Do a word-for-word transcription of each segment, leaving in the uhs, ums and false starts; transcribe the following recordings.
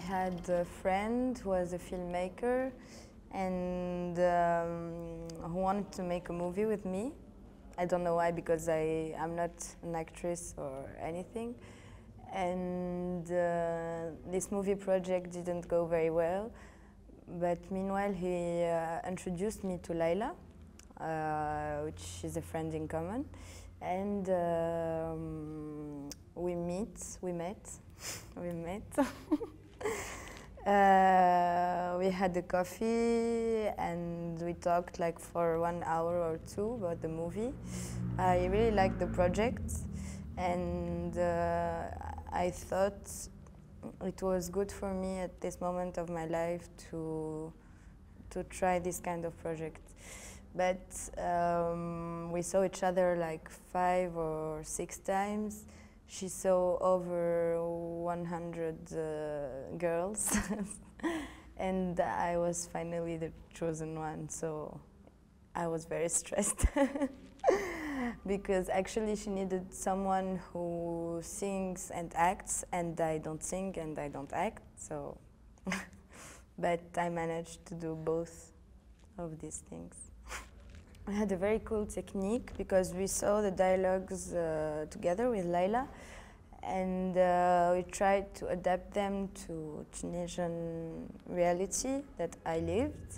had a friend who was a filmmaker and um, who wanted to make a movie with me. I don't know why, because I, I'm not an actress or anything. And uh, this movie project didn't go very well. But meanwhile, he uh, introduced me to Laila, uh, which is a friend in common. And um, we meet, we met, we met. uh, we had a coffee and we talked like for one hour or two about the movie. I really liked the project, and uh, I thought it was good for me at this moment of my life to to try this kind of project. But um, we saw each other like five or six times. She saw over one hundred uh, girls, and I was finally the chosen one. So I was very stressed because actually she needed someone who sings and acts, and I don't sing and I don't act. So, but I managed to do both of these things. We had a very cool technique because we saw the dialogues uh, together with Laila, and uh, we tried to adapt them to Tunisian reality that I lived.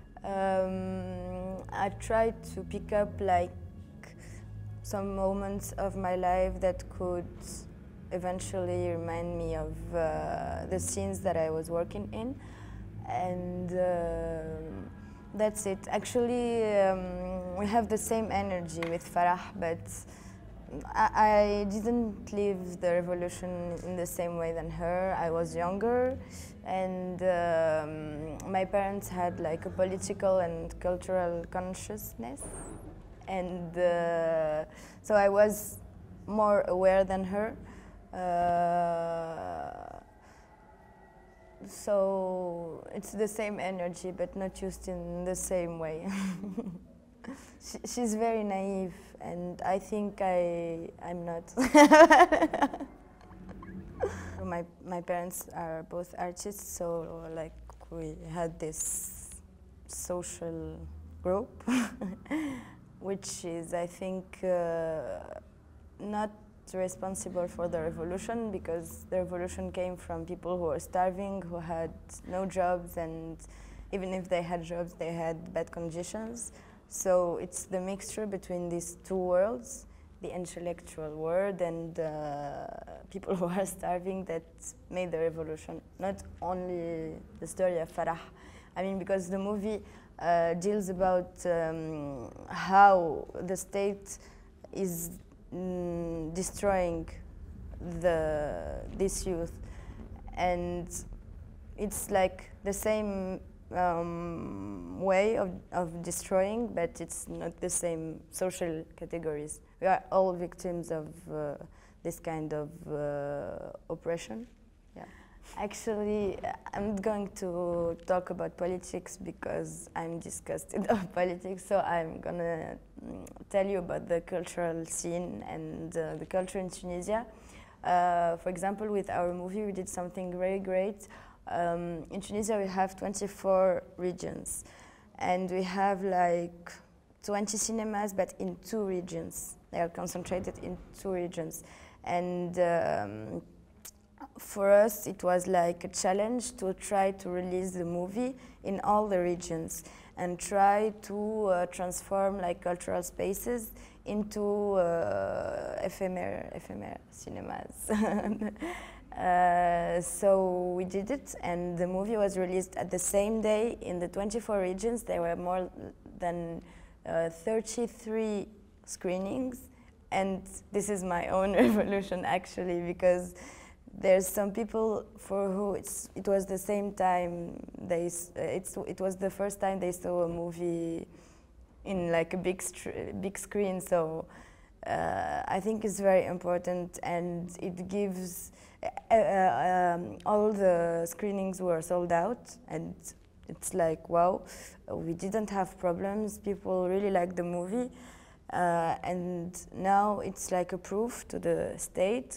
Um, I tried to pick up like some moments of my life that could eventually remind me of uh, the scenes that I was working in, and uh, that's it. Actually, um, we have the same energy with Farah, but I, I didn't live the revolution in the same way than her. I was younger, and um, my parents had like a political and cultural consciousness, and uh, so I was more aware than her. Uh, So it's the same energy, but not used in the same way. she, she's very naive, and I think I, I'm not. my, my parents are both artists, so like we had this social group, which is, I think, uh, not responsible for the revolution, because the revolution came from people who were starving, who had no jobs, and even if they had jobs, they had bad conditions. So it's the mixture between these two worlds, the intellectual world and uh, people who are starving, that made the revolution. Not only the story of Farah. I mean, because the movie uh, deals about um, how the state is Mm, destroying the this youth, and it's like the same um, way of, of destroying, but it's not the same social categories. We are all victims of uh, this kind of uh, oppression. Yeah. Actually, I'm not going to talk about politics because I'm disgusted of politics, so I'm gonna tell you about the cultural scene and uh, the culture in Tunisia. Uh, for example, with our movie, we did something very great. Um, in Tunisia, we have twenty-four regions, and we have like twenty cinemas, but in two regions. They are concentrated in two regions, and um, for us, it was like a challenge to try to release the movie in all the regions and try to uh, transform like cultural spaces into uh, ephemeral, ephemeral cinemas. uh, so we did it, and the movie was released at the same day in the twenty-four regions. There were more than uh, thirty-three screenings, and this is my own revolution actually, because there's some people for who it's, it was the same time they uh, it's it was the first time they saw a movie in like a big big screen. So uh, I think it's very important, and it gives uh, um, all the screenings were sold out, and it's like, wow, we didn't have problems. People really like the movie, uh, and now it's like a proof to the state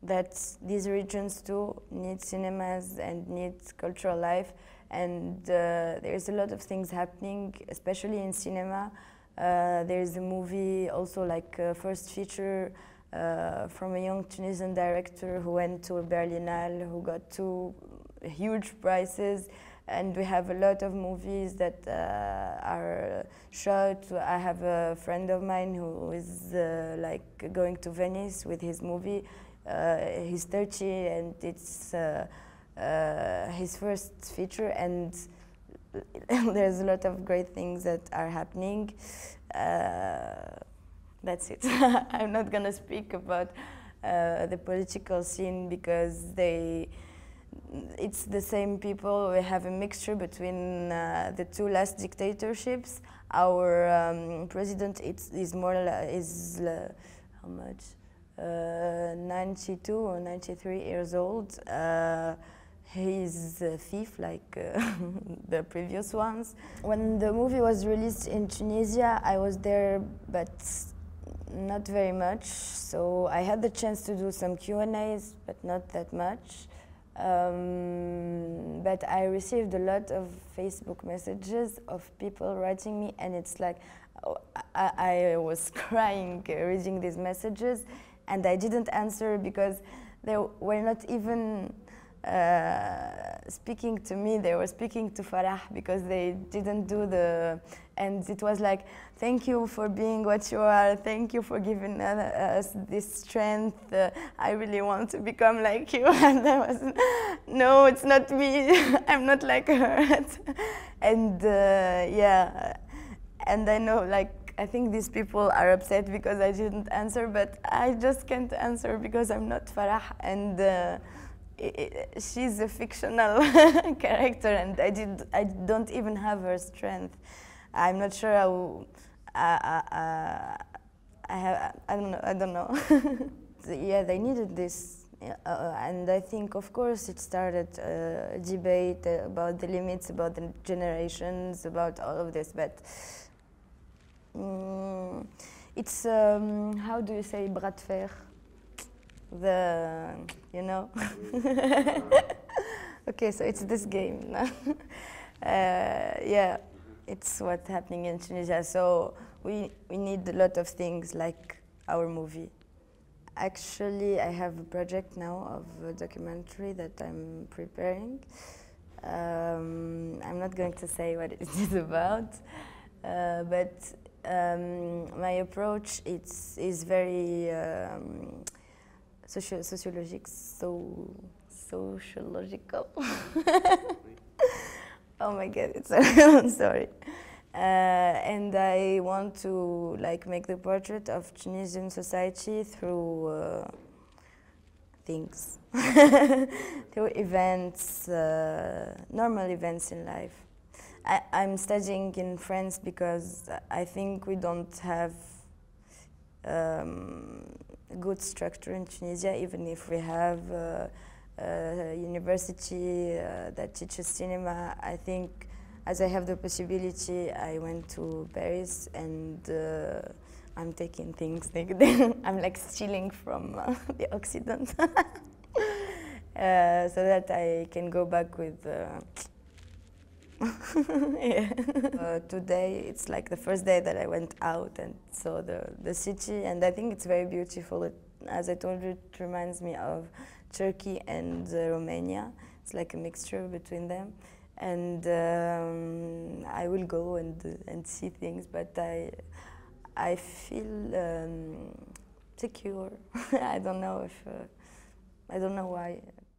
that these regions too need cinemas and need cultural life, and uh, there's a lot of things happening, especially in cinema. Uh, there's a movie also like uh, first feature uh, from a young Tunisian director who went to a Berlinale, who got two huge prizes, and we have a lot of movies that uh, are shot. I have a friend of mine who is uh, like going to Venice with his movie. Uh, he's thirty and it's uh, uh, his first feature, and there's a lot of great things that are happening. Uh, that's it. I'm not gonna speak about uh, the political scene because they it's the same people. We have a mixture between uh, the two last dictatorships. Our um, president it's, is more is uh, how much uh, ninety-two or ninety-three years old. Uh, he's a thief like uh, the previous ones. When the movie was released in Tunisia, I was there, but not very much. So I had the chance to do some Q and A's, but not that much. Um, but I received a lot of Facebook messages of people writing me, and it's like oh, I, I was crying uh, reading these messages, and I didn't answer because they were not even uh, speaking to me. They were speaking to Farah because they didn't do the, and it was like, thank you for being what you are, thank you for giving uh, us this strength, uh, I really want to become like you. And I was, no, it's not me, I'm not like her. And uh, yeah, and I know like, I think these people are upset because I didn't answer, but I just can't answer because I'm not Farah, and uh, she's a fictional character, and I did. I don't even have her strength. I'm not sure how. Uh, uh, uh, I have. I don't know. I don't know. Yeah, they needed this, uh, and I think, of course, it started a debate about the limits, about the generations, about all of this. But um, it's um, how do you say bras de fer? The, you know. Okay, so it's this game. uh, yeah, it's what's happening in Tunisia. So we we need a lot of things like our movie. Actually, I have a project now of a documentary that I'm preparing. Um, I'm not going to say what it is about, uh, but um, my approach it's, is very um, socio sociologic, so sociological. Oh my God, it's I'm sorry. Uh, and I want to like make the portrait of Tunisian society through uh, things, through events, uh, normal events in life. I, I'm studying in France because I think we don't have um, a good structure in Tunisia, even if we have uh, a university uh, that teaches cinema. I think as I have the possibility, I went to Paris and uh, I'm taking things. I'm like stealing from uh, the Occident, uh, so that I can go back with. Uh, yeah. uh, today it's like the first day that I went out and saw the the city, and I think it's very beautiful. It, as I told you, it reminds me of Turkey and uh, Romania. It's like a mixture between them. And um, I will go and and see things, but I I feel um, secure. I don't know if uh, I don't know why.